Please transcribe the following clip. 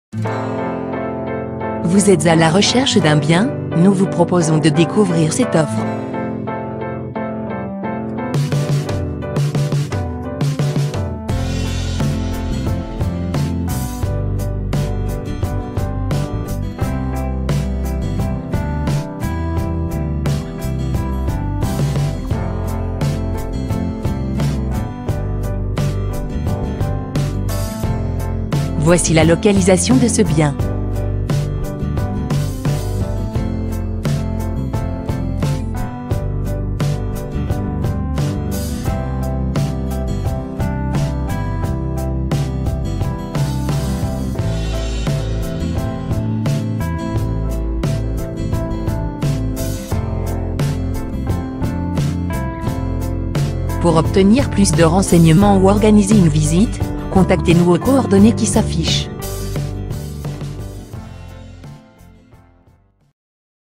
Vous êtes à la recherche d'un bien? Nous vous proposons de découvrir cette offre. Voici la localisation de ce bien. Pour obtenir plus de renseignements ou organiser une visite, contactez-nous aux coordonnées qui s'affichent.